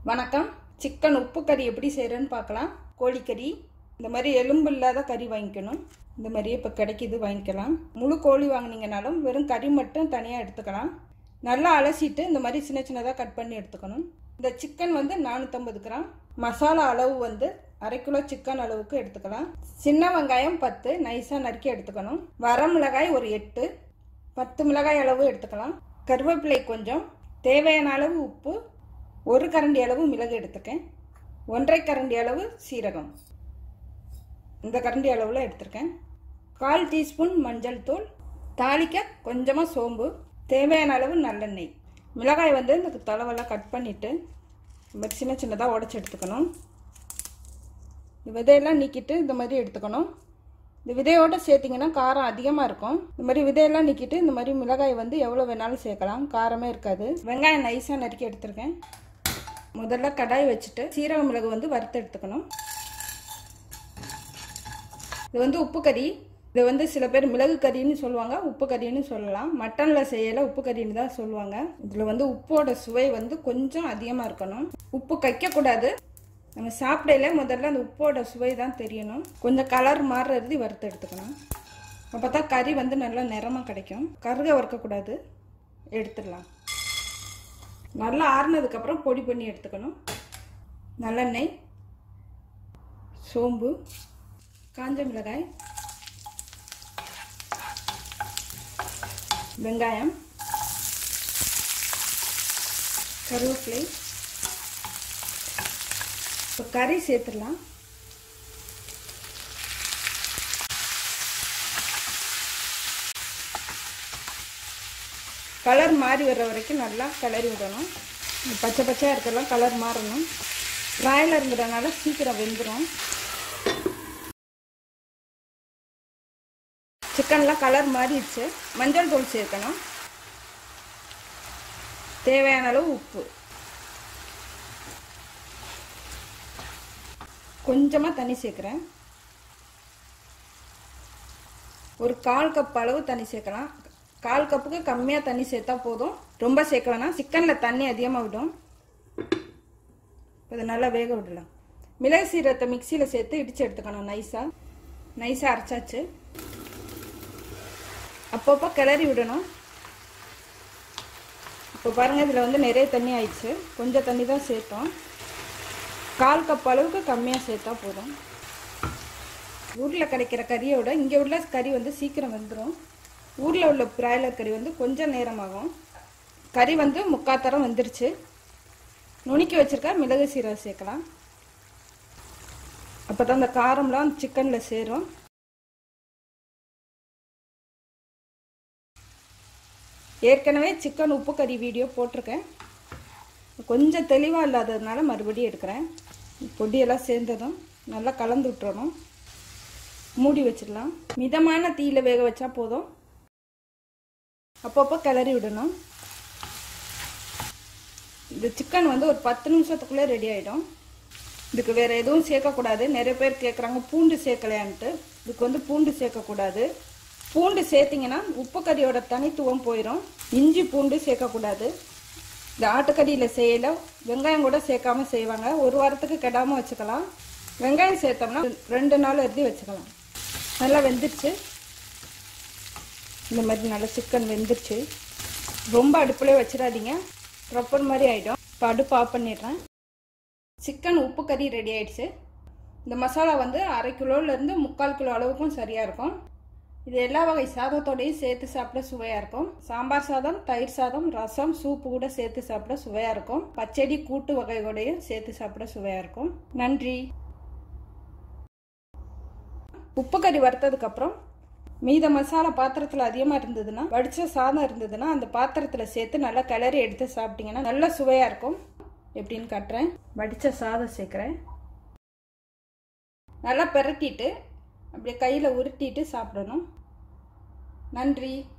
வணக்கம். சிக்கன் உப்பு கறி எப்படி செய்கிறேன்னு பார்க்கலாம். கோழிக்கறி இந்த மாதிரி எலும்பு இல்லாத கறி வாங்கிக்கணும். இந்த மாதிரி இப்போ கிடைக்கிது, வாங்கிக்கலாம். முழு கோழி வாங்கினீங்கனாலும் வெறும் கறி மட்டும் தனியாக எடுத்துக்கலாம். நல்லா அலசிட்டு இந்த மாதிரி சின்ன சின்னதாக கட் பண்ணி எடுத்துக்கணும். இந்த சிக்கன் 450 கிராம். மசாலா அளவு அரை கிலோ சிக்கன் அளவுக்கு எடுத்துக்கலாம். சின்ன வெங்காயம் 10 நைஸாக நறுக்கி எடுத்துக்கணும். வரமிளகாய் ஒரு 8, 10 மிளகாய் அளவு எடுத்துக்கலாம். கருவேப்பிலை கொஞ்சம், தேவையான அளவு உப்பு, 1 கரண்டி அளவு மிளகு எடுத்துக்கேன், 1.5 கரண்டி அளவு சீரகம், இந்த கரண்டி அளவில் எடுத்துருக்கேன். 1/4 டீஸ்பூன் மஞ்சள் தூள், தாளிக்க கொஞ்சமாக சோம்பு, தேவையான அளவு நல்லெண்ணெய். மிளகாய் இந்த தளவெல்லாம் கட் பண்ணிவிட்டு சின்ன சின்னதாக உடச்சி எடுத்துக்கணும். விதையெல்லாம் நீக்கிட்டு இந்த மாதிரி எடுத்துக்கணும். இந்த விதையோடு சேர்த்திங்கன்னா காரம் அதிகமாக இருக்கும். இந்த மாதிரி விதையெல்லாம் நீக்கிட்டு இந்த மாதிரி மிளகாய் எவ்வளோ வேணாலும் சேர்க்கலாம், காரமே இருக்காது. வெங்காயம் நைஸாக நறுக்கி எடுத்துருக்கேன். முதல்ல கடாய் வச்சுட்டு சீரக மிளகு வறுத்து எடுத்துக்கணும். இது உப்பு கறி. இது சில பேர் மிளகு கறின்னு சொல்லுவாங்க, உப்பு கறின்னு சொல்லலாம். மட்டனில் செய்யலை, உப்பு கறின்னு தான் சொல்லுவாங்க. இதில் உப்போட சுவை கொஞ்சம் அதிகமாக இருக்கணும். உப்பு கைக்கக்கூடாது. நம்ம சாப்பிடையில முதல்ல அந்த உப்போட சுவை தான் தெரியணும். கொஞ்சம் கலர் மாறுறது வறுத்து எடுத்துக்கணும். அப்போ தான் கறி நல்லா நிறமாக கிடைக்கும். கருக வறுக்கக்கூடாது. எடுத்துடலாம். நல்லா ஆறுனதுக்கப்புறம் பொடி பண்ணி எடுத்துக்கணும். நல்லெண்ணெய், சோம்பு, காஞ்ச மிளகாய், வெங்காயம், கருவேப்பிலை. இப்போ கறி சேர்த்துடலாம். கலர் மாறி வர்ற வரைக்கும் நல்லா கிளறி விடணும். பச்சை பச்சையாக இருக்கலாம், கலர் மாறணும். பிராய்லருங்கிறதுனால சீக்கிரம் வெந்துடும். சிக்கன்லாம் கலர் மாறிடுச்சு. மஞ்சள் தூள் சேர்க்கணும். தேவையான அளவு உப்பு, கொஞ்சமாக தண்ணி சேர்க்குறேன். ஒரு 1/4 கப் அளவு தண்ணி சேர்க்கலாம். 1/4 கப்புக்கு கம்மியாக தண்ணி சேர்த்தா போதும், ரொம்ப சேர்க்க வேணாம். சிக்கனில் தண்ணி அதிகமாக விடும். இதை நல்லா வேக விடலாம். மிளகு சீரகத்தை மிக்சியில் சேர்த்து இடித்து எடுத்துக்கணும். நைஸாக அரைச்சாச்சு. அப்பப்போ கிளறி விடணும். இப்போ பாருங்கள், இதில் நிறைய தண்ணி ஆயிடுச்சு. கொஞ்சம் தண்ணி தான் சேர்த்தோம். 1/4 கப் அளவுக்கு கம்மியாக சேர்த்தா போதும். ஊரில் கிடைக்கிற கறியோட இங்கே உள்ள கறி சீக்கிரம் வந்துடும். ஊரில் உள்ள பிராய்லர் கறி கொஞ்சம் நேரமாகும். கறி 3/4 தரம் வந்துருச்சு. நுணுக்கி வச்சுருக்கா மிளகு சீரகம் சேர்க்கலாம். அப்போ தான் அந்த காரம்லாம் சிக்கனில் சேரும். ஏற்கனவே சிக்கன் உப்பு கறி வீடியோ போட்டிருக்கேன். கொஞ்சம் தெளிவாக இல்லாததுனால மறுபடியும் எடுக்கிறேன். பொடியெல்லாம் சேர்ந்ததும் நல்லா கலந்து விட்டுறணும். மூடி வச்சிடலாம். மிதமான தீயில் வேக வச்சா போதும். அப்பப்போ கிளறி விடணும். இந்த சிக்கன் ஒரு 10 நிமிஷத்துக்குள்ளே ரெடி ஆகிடும். இதுக்கு வேறு எதுவும் சேர்க்கக்கூடாது. நிறைய பேர் கேட்குறாங்க பூண்டு சேர்க்கலையான்ட்டு. இதுக்கு பூண்டு சேர்க்கக்கூடாது. பூண்டு சேர்த்திங்கன்னா உப்பு கறியோட தனித்துவம் போயிடும். இஞ்சி பூண்டு சேர்க்கக்கூடாது. இந்த ஆட்டுக்கறியில் செய்யலை வெங்காயம் கூட சேர்க்காம செய்வாங்க. ஒரு வாரத்துக்கு கெடாமல் வச்சுக்கலாம். வெங்காயம் சேர்த்தோம்னா 2 நாள் எழுதி வச்சுக்கலாம். நல்லா வெந்துருச்சு. இந்த மாதிரி நல்லா சிக்கன் வெந்துருச்சு. ரொம்ப அடுப்புலேயே வச்சிடாதீங்க, ரப்பர் மாதிரி ஆகிடும். இப்போ அடுப்பு ஆஃப் பண்ணிடுறேன். சிக்கன் உப்பு கறி ரெடி ஆகிடுச்சு. இந்த மசாலா அரை கிலோலேருந்து 3/4 கிலோ அளவுக்கும் சரியாக இருக்கும். இது எல்லா வகை சாதத்தோடையும் சேர்த்து சாப்பிட சுவையாக இருக்கும். சாம்பார் சாதம், தயிர் சாதம், ரசம், சூப்பு கூட சேர்த்து சாப்பிட சுவையாக இருக்கும். பச்சடி கூட்டு வகையோடையும் சேர்த்து சாப்பிட சுவையாக இருக்கும். நன்றி. உப்பு கறி வறுத்ததுக்கப்புறம் மீத மசாலா பாத்திரத்தில் அதிகமாக இருந்ததுன்னா, வடித்த சாதம் இருந்ததுன்னா அந்த பாத்திரத்தில் சேர்த்து நல்லா கிளறி எடுத்து சாப்பிட்டீங்கன்னா நல்ல சுவையாக இருக்கும். எப்படின்னு காட்டுறேன். வடித்த சாதம் சேர்க்குறேன். நல்லா பிரட்டிட்டு அப்படியே கையில் உருட்டிட்டு சாப்பிடணும். நன்றி.